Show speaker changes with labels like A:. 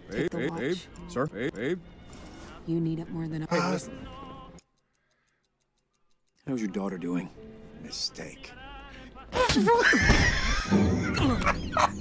A: Take the watch.
B: Babe, sir, babe.
A: You need it more than
B: Hey,
A: I.
B: listen.
C: How's your daughter doing?
B: Mistake.